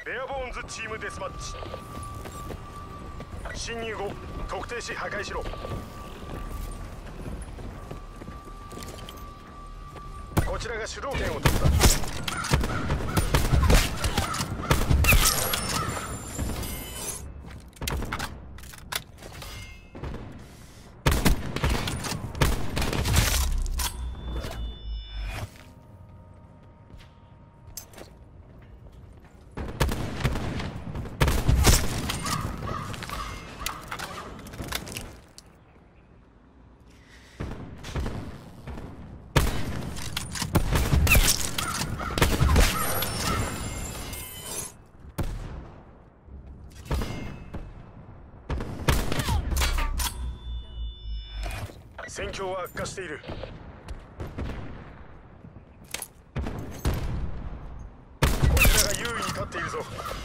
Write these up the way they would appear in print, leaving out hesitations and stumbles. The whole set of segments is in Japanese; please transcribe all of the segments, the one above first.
ベアボーンズチームデスマッチ。侵入後特定し破壊しろ。こちらが主導権を取った。戦況は悪化している。こちらが優位に立っているぞ。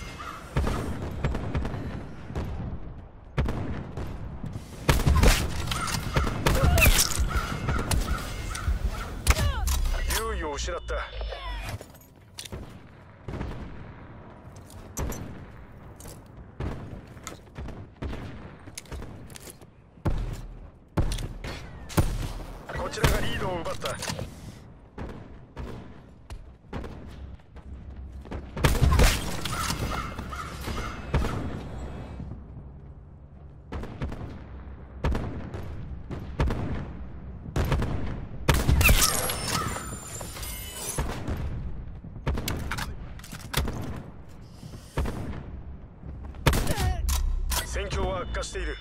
優位を失った。こちらがリードを奪った。戦況は悪化している。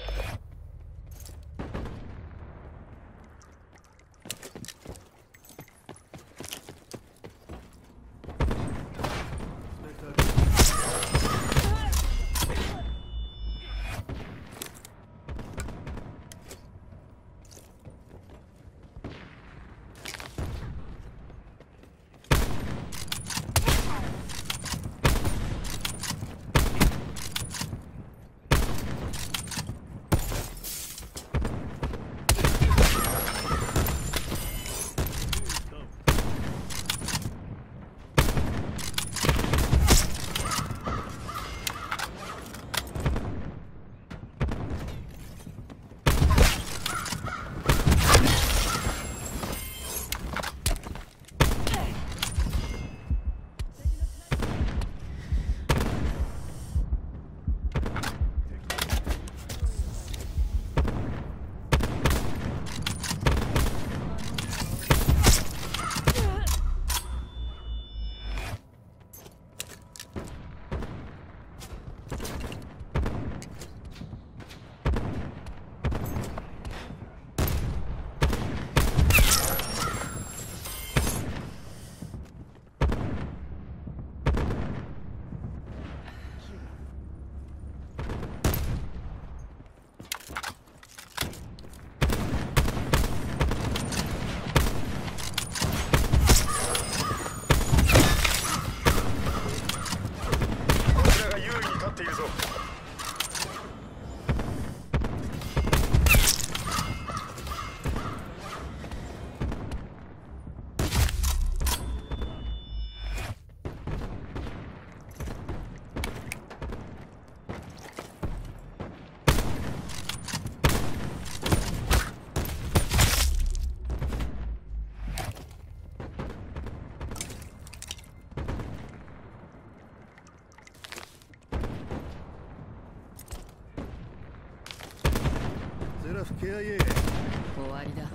終わりだ。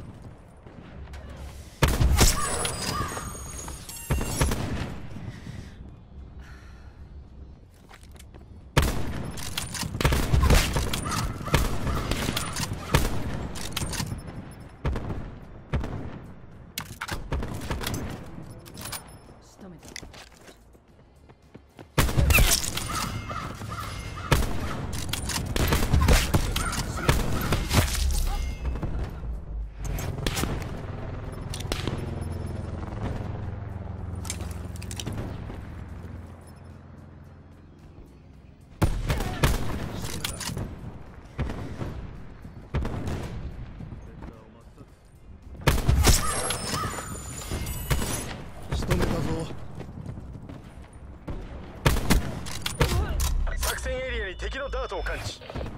感知。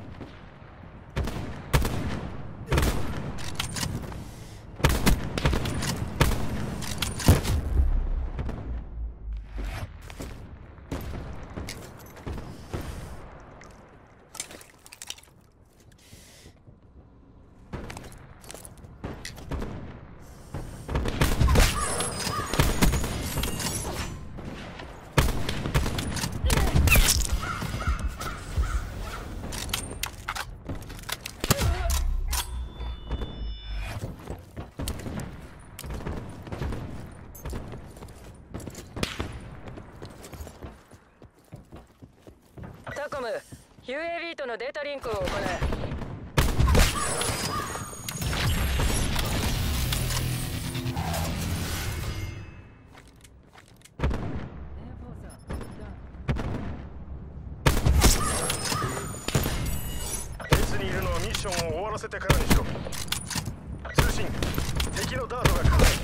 タコム、UAV とのデータリンクを行え。 列にいるのはミッションを終わらせてからにしろ。通信、敵のダートが課題。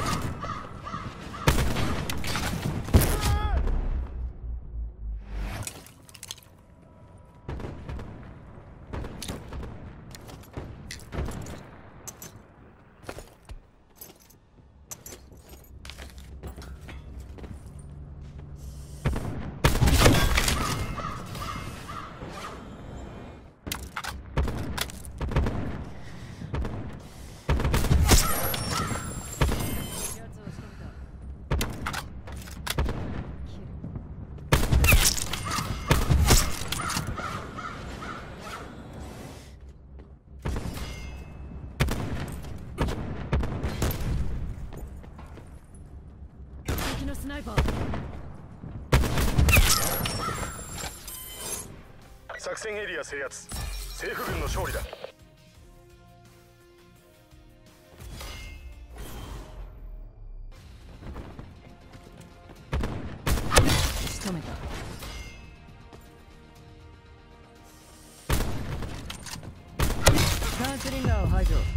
敵のスナイパー。 作戦エリア制圧。政府軍の勝利だ。 仕留めた。ガンスリンガーを排除。